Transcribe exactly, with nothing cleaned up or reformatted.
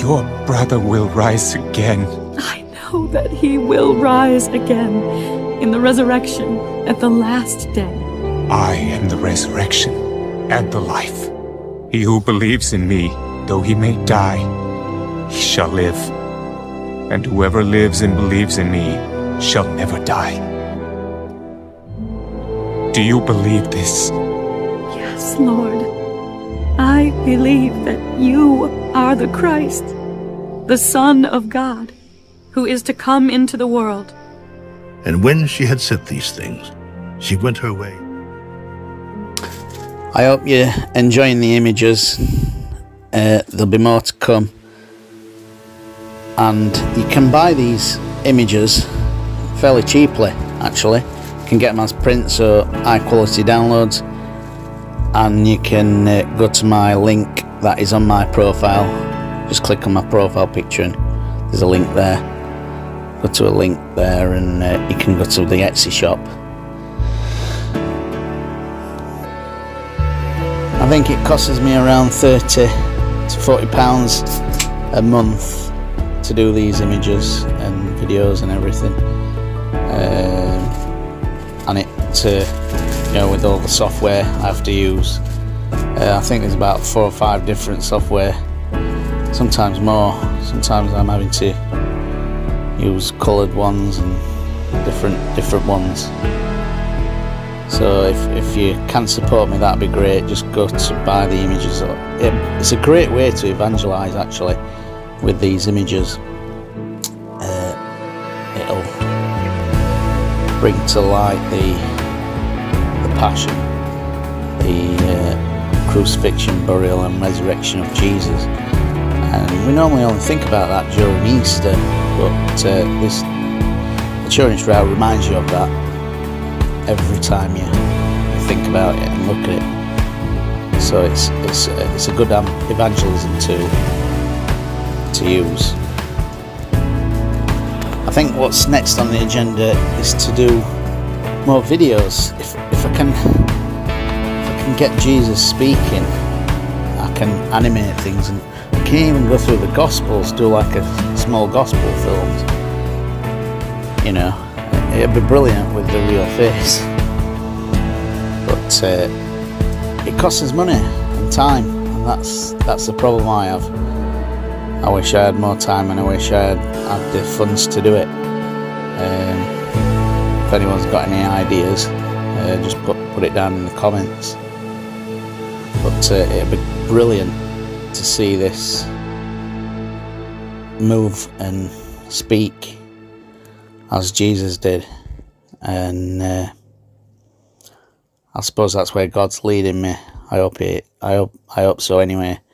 your brother will rise again. I know that he will rise again in the resurrection at the last day. I am the resurrection and the life. He who believes in me, though he may die, he shall live. And whoever lives and believes in me shall never die. Do you believe this? Yes, Lord. I believe that you are the Christ, the Son of God, who is to come into the world. And when she had said these things, she went her way. I hope you're enjoying the images. Uh, there'll be more to come. And you can buy these images fairly cheaply, actually. You can get them as prints or high quality downloads. And you can uh, go to my link that is on my profile. Just click on my profile picture and there's a link there. Go to a link there and uh, you can go to the Etsy shop. I think it costs me around thirty to forty pounds a month to do these images and videos and everything. Um, and it, uh, you know, with all the software I have to use, uh, I think there's about four or five different software, sometimes more. Sometimes I'm having to use coloured ones and different different ones. So if, if you can support me, that'd be great. Just go to buy the images. It, it's a great way to evangelise, actually, with these images. Uh, it'll bring to light the the passion, the uh, crucifixion, burial and resurrection of Jesus. And we normally only think about that during Easter, but uh, this the Turin Shroud reminds you of that every time you, you think about it and look at it. So it's it's it's a good um, evangelism tool to use. I think what's next on the agenda is to do more videos. If if I can if I can get Jesus speaking, I can animate things, and I can even go through the Gospels, do like a small Gospel films. You know. It'd be brilliant with the real face, but uh, it costs us money and time, and that's that's the problem I have. I wish I had more time, and I wish I had, had the funds to do it. Um, if anyone's got any ideas, uh, just put put it down in the comments. But uh, it'd be brilliant to see this move and speak as Jesus did, and uh, I suppose that's where God's leading me. I hope it. I hope. I hope so. Anyway,